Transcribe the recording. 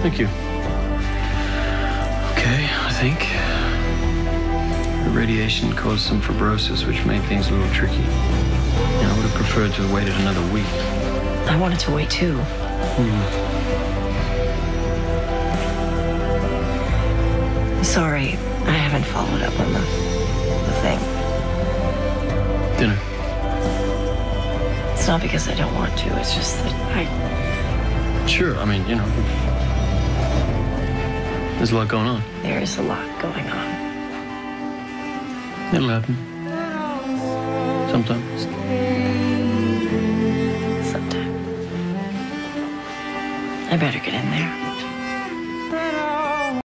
Thank you. Okay, I think the radiation caused some fibrosis, which made things a little tricky. I would have preferred to have waited another week. I wanted to wait too. Sorry, I haven't followed up on the thing. Dinner. It's not because I don't want to, it's just that Sure, I mean, there's a lot going on. there is a lot going on. It'll happen. Sometimes. Sometime. I better get in there.